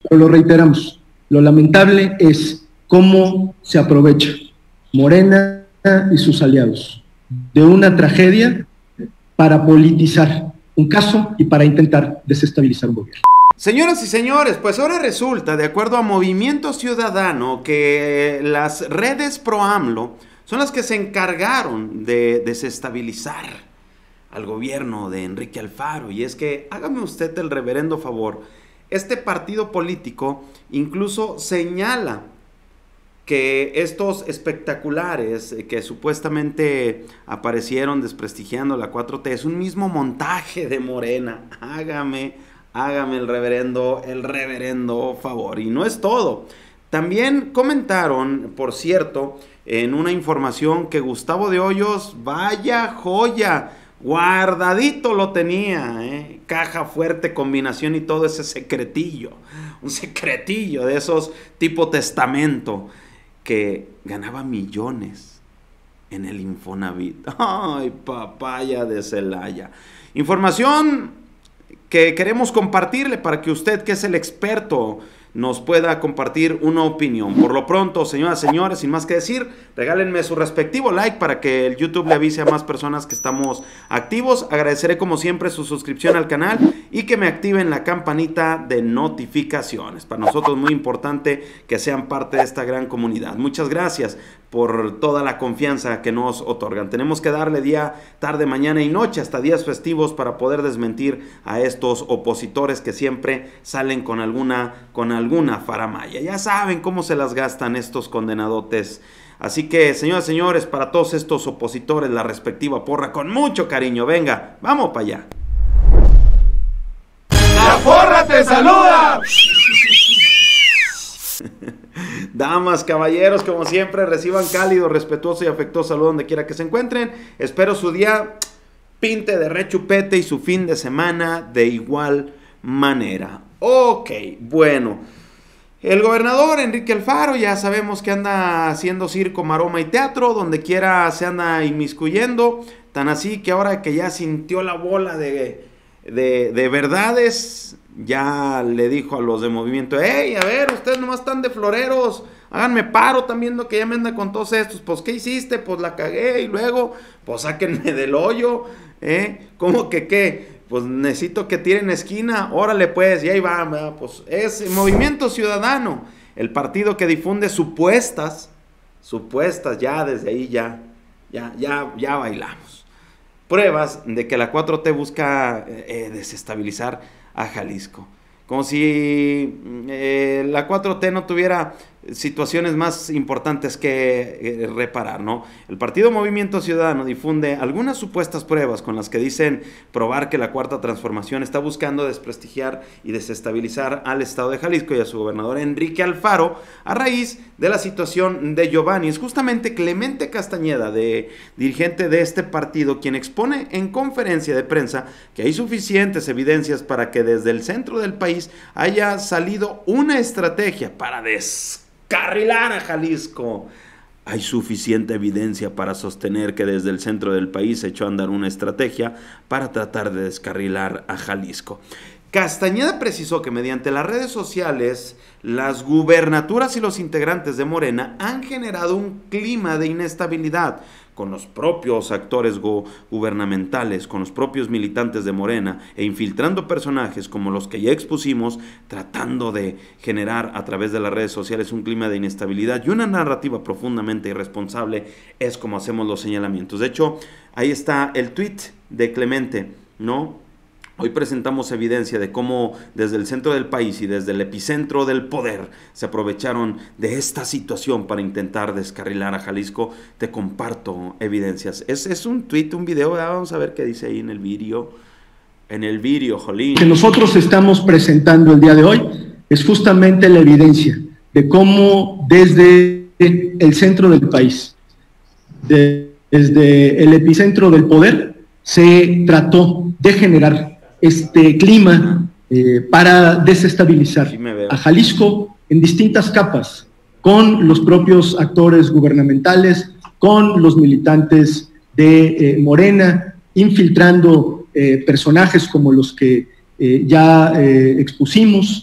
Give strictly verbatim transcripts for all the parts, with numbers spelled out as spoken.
pero lo reiteramos, lo lamentable es cómo se aprovecha Morena y sus aliados de una tragedia para politizar un caso y para intentar desestabilizar un gobierno. Señoras y señores, pues ahora resulta, de acuerdo a Movimiento Ciudadano, que las redes pro AMLO son las que se encargaron de desestabilizar al gobierno de Enrique Alfaro. Y es que, hágame usted el reverendo favor, este partido político incluso señala que estos espectaculares que supuestamente aparecieron desprestigiando la cuatro T es un mismo montaje de Morena. Hágame, hágame el reverendo, el reverendo favor. Y no es todo. También comentaron, por cierto, en una información que Gustavo de Hoyos, vaya joya, guardadito lo tenía, ¿eh? Caja fuerte, combinación y todo ese secretillo, un secretillo de esos tipo testamento, que ganaba millones en el Infonavit. Ay, papaya de Celaya. Información que queremos compartirle para que usted, que es el experto, nos pueda compartir una opinión. Por lo pronto, señoras y señores, sin más que decir, regálenme su respectivo like para que el YouTube le avise a más personas que estamos activos. Agradeceré como siempre su suscripción al canal y que me activen la campanita de notificaciones. Para nosotros es muy importante que sean parte de esta gran comunidad. Muchas gracias por toda la confianza que nos otorgan. Tenemos que darle día, tarde, mañana y noche, hasta días festivos, para poder desmentir a estos opositores que siempre salen con alguna, con alguna faramaya. Ya saben cómo se las gastan estos condenadotes. Así que, señoras y señores, para todos estos opositores, la respectiva porra con mucho cariño. Venga, vamos para allá. ¡La porra te saluda! Damas, caballeros, como siempre, reciban cálido, respetuoso y afectuoso saludo donde quiera que se encuentren. Espero su día pinte de rechupete y su fin de semana de igual manera. Ok, bueno, el gobernador Enrique Alfaro ya sabemos que anda haciendo circo, maroma y teatro, donde quiera se anda inmiscuyendo, tan así que ahora que ya sintió la bola de, de, de verdades, ya le dijo a los de Movimiento: hey, a ver, ustedes nomás están de floreros, háganme paro, también viendo que ya me anda con todos estos. Pues, ¿qué hiciste? Pues la cagué y luego, pues sáquenme del hoyo, ¿eh? ¿Cómo que qué? Pues necesito que tiren esquina, órale pues, y ahí va, ¿verdad? Pues es Movimiento Ciudadano, el partido que difunde supuestas, supuestas, ya desde ahí ya, ya, ya, ya bailamos. Pruebas de que la cuatro T busca eh, desestabilizar a Jalisco. Como si eh, la cuatro T no tuviera situaciones más importantes que eh, reparar, ¿no? El partido Movimiento Ciudadano difunde algunas supuestas pruebas con las que dicen probar que la Cuarta Transformación está buscando desprestigiar y desestabilizar al estado de Jalisco y a su gobernador Enrique Alfaro a raíz de la situación de Giovanni. Es justamente Clemente Castañeda, de, dirigente de este partido, quien expone en conferencia de prensa que hay suficientes evidencias para que desde el centro del país haya salido una estrategia para descarrilar a Jalisco. Hay suficiente evidencia para sostener que desde el centro del país se echó a andar una estrategia para tratar de descarrilar a Jalisco. Castañeda precisó que mediante las redes sociales, las gubernaturas y los integrantes de Morena han generado un clima de inestabilidad con los propios actores go- gubernamentales, con los propios militantes de Morena, e infiltrando personajes como los que ya expusimos, tratando de generar a través de las redes sociales un clima de inestabilidad y una narrativa profundamente irresponsable. Es como hacemos los señalamientos. De hecho, ahí está el tuit de Clemente, ¿no? Hoy presentamos evidencia de cómo desde el centro del país y desde el epicentro del poder se aprovecharon de esta situación para intentar descarrilar a Jalisco. Te comparto evidencias. Es, es un tweet, un video, vamos a ver qué dice ahí en el vídeo. En el vídeo, jolín. Lo que nosotros estamos presentando el día de hoy es justamente la evidencia de cómo desde el centro del país, de, desde el epicentro del poder, se trató de generar este clima eh, para desestabilizar sí a Jalisco en distintas capas, con los propios actores gubernamentales, con los militantes de eh, Morena, infiltrando eh, personajes como los que eh, ya eh, expusimos,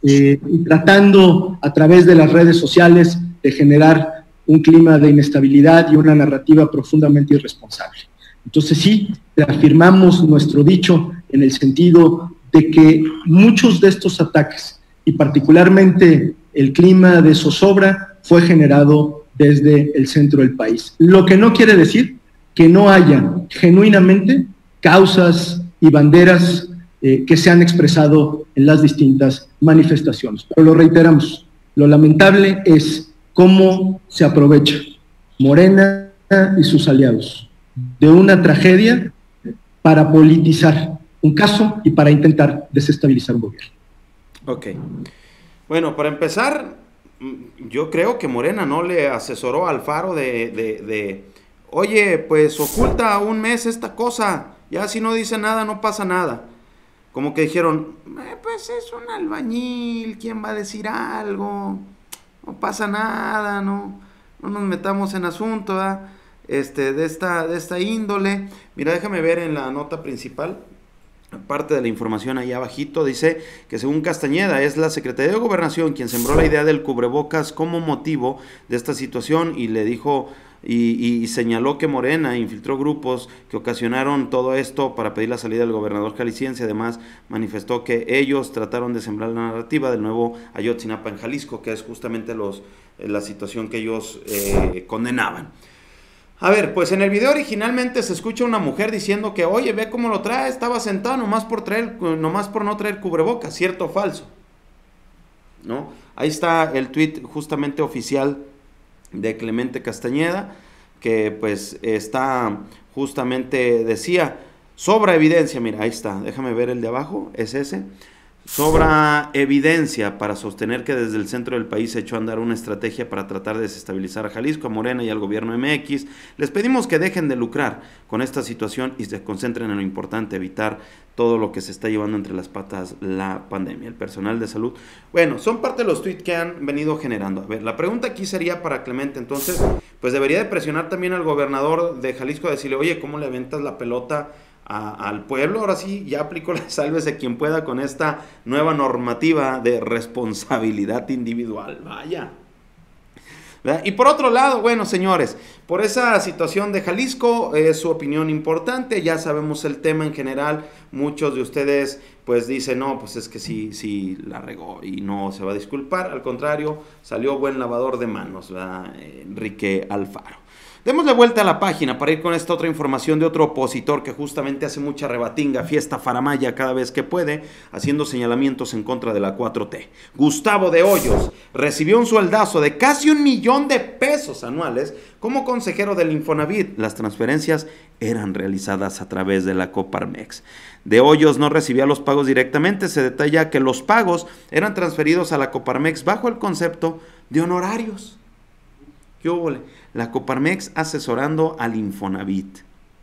eh, y tratando a través de las redes sociales de generar un clima de inestabilidad y una narrativa profundamente irresponsable. Entonces sí, reafirmamos nuestro dicho en el sentido de que muchos de estos ataques, y particularmente el clima de zozobra, fue generado desde el centro del país. Lo que no quiere decir que no haya genuinamente causas y banderas eh, que se han expresado en las distintas manifestaciones. Pero lo reiteramos, lo lamentable es cómo se aprovecha Morena y sus aliados de una tragedia para politizar un caso y para intentar desestabilizar un gobierno. Ok. Bueno, para empezar, yo creo que Morena no le asesoró a Alfaro de, de, de oye, pues oculta un mes esta cosa, ya si no dice nada no pasa nada. Como que dijeron, eh, pues es un albañil, ¿quién va a decir algo? No pasa nada, no, no nos metamos en asunto, ¿eh? este, de, esta, de esta índole. Mira, déjame ver en la nota principal. Parte de la información ahí abajito dice que según Castañeda es la Secretaría de Gobernación quien sembró la idea del cubrebocas como motivo de esta situación y le dijo y, y señaló que Morena infiltró grupos que ocasionaron todo esto para pedir la salida del gobernador jalisciense. Además manifestó que ellos trataron de sembrar la narrativa del nuevo Ayotzinapa en Jalisco, que es justamente los, la situación que ellos eh, condenaban. A ver, pues en el video originalmente se escucha una mujer diciendo que, oye, ve cómo lo trae, estaba sentado nomás por traer, nomás por no traer cubrebocas, ¿cierto o falso? ¿No? Ahí está el tuit justamente oficial de Clemente Castañeda, que pues está justamente, decía, sobra evidencia, mira, ahí está, déjame ver el de abajo, es ese. Sobra evidencia para sostener que desde el centro del país se echó a andar una estrategia para tratar de desestabilizar a Jalisco, a Morena y al gobierno M X. Les pedimos que dejen de lucrar con esta situación y se concentren en lo importante, evitar todo lo que se está llevando entre las patas la pandemia. El personal de salud, bueno, son parte de los tweets que han venido generando. A ver, la pregunta aquí sería para Clemente, entonces, pues debería de presionar también al gobernador de Jalisco, a decirle, oye, ¿cómo le aventas la pelota A, al pueblo? Ahora sí, ya aplicó la sálvese quien pueda con esta nueva normativa de responsabilidad individual, vaya. ¿Verdad? Y por otro lado, bueno, señores, por esa situación de Jalisco, es su opinión importante, ya sabemos el tema en general, muchos de ustedes pues dicen, no, pues es que sí, sí la regó y no se va a disculpar, al contrario, salió buen lavador de manos, ¿verdad? Enrique Alfaro. Demos de vuelta a la página para ir con esta otra información de otro opositor que justamente hace mucha rebatinga, fiesta faramaya cada vez que puede, haciendo señalamientos en contra de la cuatro T. Gustavo de Hoyos recibió un sueldazo de casi un millón de pesos anuales como consejero del Infonavit. Las transferencias eran realizadas a través de la Coparmex. De Hoyos no recibía los pagos directamente, se detalla que los pagos eran transferidos a la Coparmex bajo el concepto de honorarios. ¿Qué hubo? La Coparmex asesorando al Infonavit.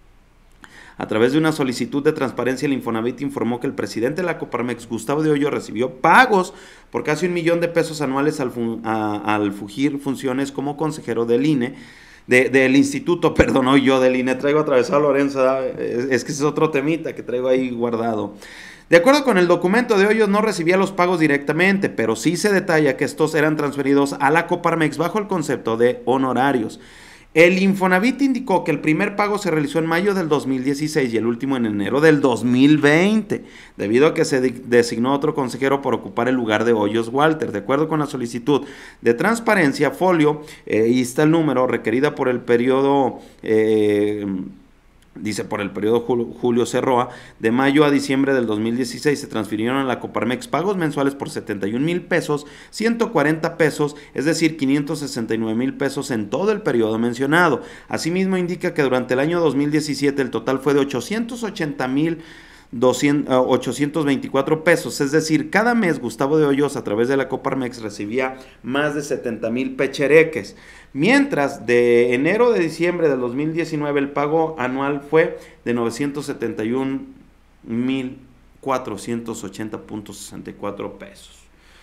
A través de una solicitud de transparencia, el Infonavit informó que el presidente de la Coparmex, Gustavo de Hoyos, recibió pagos por casi un millón de pesos anuales al, fu a, al fugir funciones como consejero del I N E, de, del instituto, perdón, hoy yo del I N E, traigo atravesado a Lorenzo, es, es que ese es otro temita que traigo ahí guardado. De acuerdo con el documento, de Hoyos no recibía los pagos directamente, pero sí se detalla que estos eran transferidos a la Coparmex bajo el concepto de honorarios. El Infonavit indicó que el primer pago se realizó en mayo del dos mil dieciséis y el último en enero del dos mil veinte, debido a que se designó otro consejero por ocupar el lugar de Hoyos Walter. De acuerdo con la solicitud de transparencia, folio, eh, ahí está el número, requerida por el periodo... Eh, Dice, por el periodo Julio Cerroa, de mayo a diciembre del dos mil dieciséis se transfirieron a la Coparmex pagos mensuales por setenta y un mil pesos, ciento cuarenta pesos, es decir, quinientos sesenta y nueve mil pesos en todo el periodo mencionado. Asimismo indica que durante el año dos mil diecisiete el total fue de ochocientos ochenta mil ochocientos veinticuatro pesos, es decir, cada mes Gustavo de Hoyos a través de la Coparmex recibía más de setenta mil pechereques, mientras de enero a diciembre del dos mil diecinueve el pago anual fue de novecientos setenta y un mil cuatrocientos ochenta punto sesenta y cuatro pesos.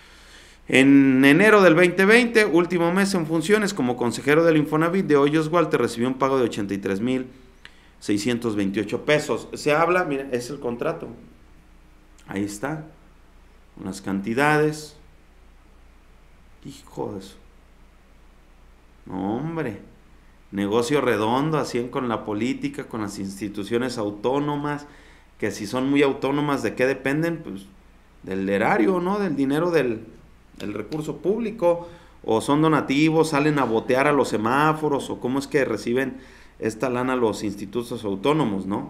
En enero del veinte veinte, último mes en funciones como consejero del Infonavit, de Hoyos Walter recibió un pago de ochenta y tres mil seiscientos veintiocho pesos. Se habla, mira, es el contrato. Ahí está. Unas cantidades. Hijo de eso. No, hombre. Negocio redondo, hacían con la política, con las instituciones autónomas, que si son muy autónomas, ¿de qué dependen? Pues del erario, ¿no? Del dinero del, del recurso público, o son donativos, salen a botear a los semáforos, o cómo es que reciben esta lana los institutos autónomos, ¿no?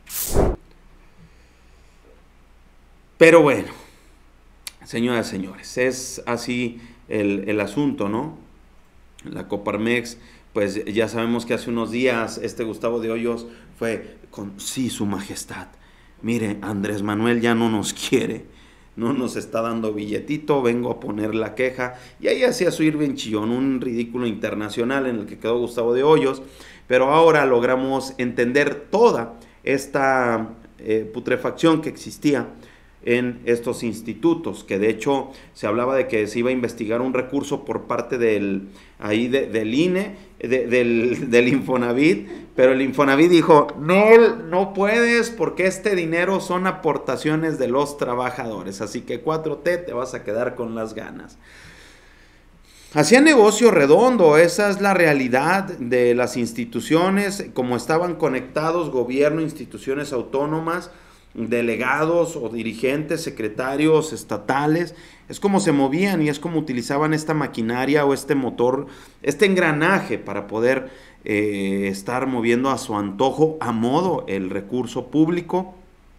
Pero bueno, señoras y señores, es así el, el asunto, ¿no? La Coparmex, pues ya sabemos que hace unos días este Gustavo de Hoyos fue con, sí, su majestad, mire, Andrés Manuel ya no nos quiere, no nos está dando billetito, vengo a poner la queja, y ahí hacía su ir bien chillón, un ridículo internacional en el que quedó Gustavo de Hoyos, pero ahora logramos entender toda esta eh, putrefacción que existía en estos institutos, que de hecho se hablaba de que se iba a investigar un recurso por parte del, ahí de, del I N E, de, del, del Infonavit, pero el Infonavit dijo, no, no puedes porque este dinero son aportaciones de los trabajadores, así que cuatro T te vas a quedar con las ganas. Hacía negocio redondo, esa es la realidad de las instituciones, como estaban conectados gobierno, instituciones autónomas, delegados o dirigentes, secretarios estatales, es como se movían y es como utilizaban esta maquinaria o este motor, este engranaje para poder eh, estar moviendo a su antojo, a modo, el recurso público.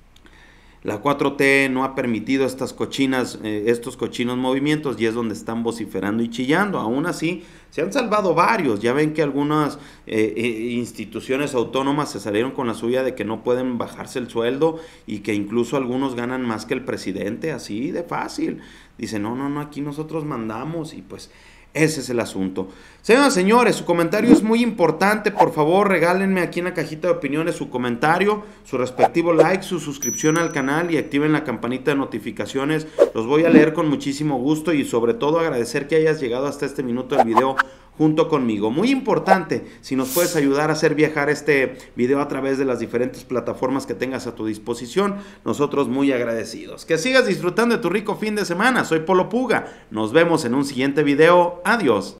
La cuatro T no ha permitido estas cochinas, eh, estos cochinos movimientos, y es donde están vociferando y chillando. Aún así, se han salvado varios. Ya ven que algunas eh, eh, instituciones autónomas se salieron con la suya de que no pueden bajarse el sueldo y que incluso algunos ganan más que el presidente, así de fácil. Dicen, no, no, no, aquí nosotros mandamos, y pues ese es el asunto. Señoras y señores, su comentario es muy importante. Por favor, regálenme aquí en la cajita de opiniones su comentario, su respectivo like, su suscripción al canal y activen la campanita de notificaciones. Los voy a leer con muchísimo gusto y sobre todo agradecer que hayas llegado hasta este minuto del video junto conmigo. Muy importante, si nos puedes ayudar a hacer viajar este video a través de las diferentes plataformas que tengas a tu disposición, nosotros muy agradecidos. Que sigas disfrutando de tu rico fin de semana. Soy Polo Puga. Nos vemos en un siguiente video. Adiós.